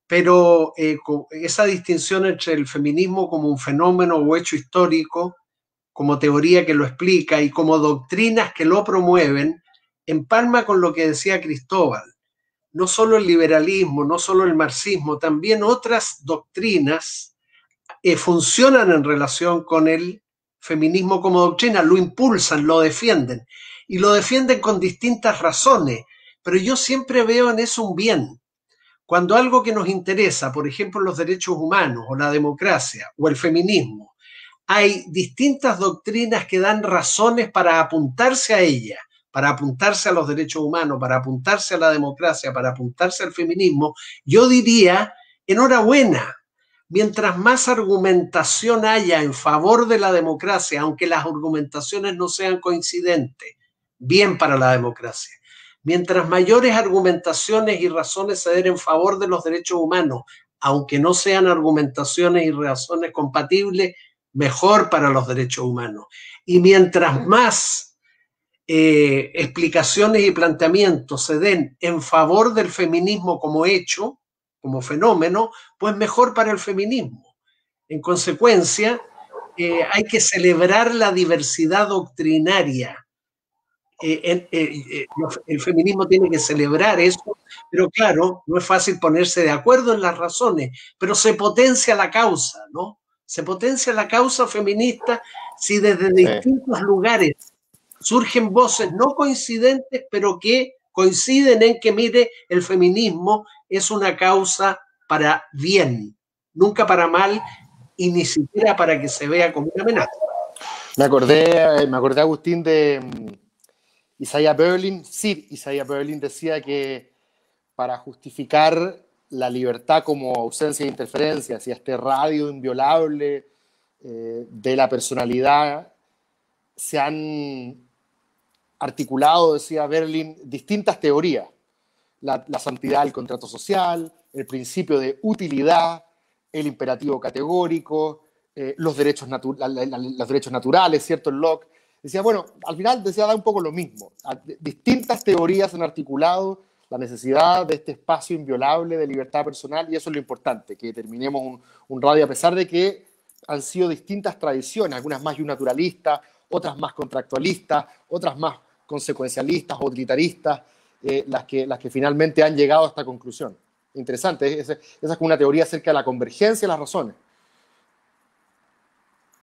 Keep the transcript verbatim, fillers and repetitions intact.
pero eh, esa distinción entre el feminismo como un fenómeno o hecho histórico, como teoría que lo explica y como doctrinas que lo promueven, empalma con lo que decía Cristóbal. No solo el liberalismo, no solo el marxismo, también otras doctrinas eh, funcionan en relación con el feminismo como doctrina, lo impulsan, lo defienden, y lo defienden con distintas razones, pero yo siempre veo en eso un bien. Cuando algo que nos interesa, por ejemplo, los derechos humanos o la democracia o el feminismo, hay distintas doctrinas que dan razones para apuntarse a ella, para apuntarse a los derechos humanos, para apuntarse a la democracia, para apuntarse al feminismo, yo diría, enhorabuena. Mientras más argumentación haya en favor de la democracia, aunque las argumentaciones no sean coincidentes, bien para la democracia. Mientras mayores argumentaciones y razones se den en favor de los derechos humanos, aunque no sean argumentaciones y razones compatibles, mejor para los derechos humanos. Y mientras más eh, explicaciones y planteamientos se den en favor del feminismo como hecho, como fenómeno, pues mejor para el feminismo. En consecuencia, eh, hay que celebrar la diversidad doctrinaria. Eh, eh, eh, el feminismo tiene que celebrar eso, pero claro, no es fácil ponerse de acuerdo en las razones, pero se potencia la causa, ¿no? Se potencia la causa feminista si desde sí. distintos lugares surgen voces no coincidentes, pero que coinciden en que, mire, el feminismo es una causa para bien, nunca para mal y ni siquiera para que se vea como una amenaza. Me acordé, me acordé, Agustín, de Isaiah Berlin. Sí, Isaiah Berlin decía que para justificar la libertad como ausencia de interferencias y este radio inviolable eh, de la personalidad, se han articulado, decía Berlin, distintas teorías. La, la santidad del contrato social, el principio de utilidad, el imperativo categórico, eh, los, derechos natu la, la, la, los derechos naturales, ¿cierto? El Locke. Decía, bueno, al final decía, da un poco lo mismo. Distintas teorías han articulado la necesidad de este espacio inviolable de libertad personal, y eso es lo importante, que terminemos un, un radio, a pesar de que han sido distintas tradiciones, algunas más naturalistas, otras más contractualistas, otras más consecuencialistas o utilitaristas, eh, las, que, las que finalmente han llegado a esta conclusión. Interesante, esa, esa es como una teoría acerca de la convergencia de las razones.